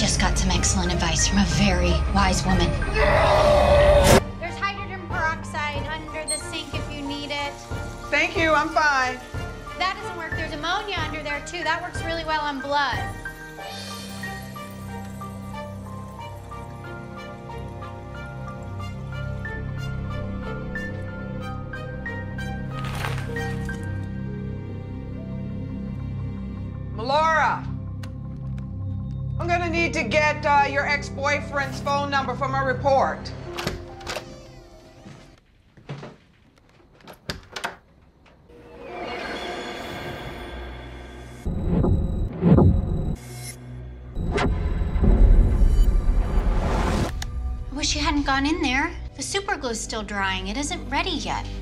just got some excellent advice from a very wise woman. There's hydrogen peroxide under the sink if you need it. Thank you, I'm fine. That doesn't work. There's ammonia under there, too. That works really well on blood. Laura, I'm gonna need to get your ex-boyfriend's phone number for my report. I wish you hadn't gone in there. The super glue's still drying. It isn't ready yet.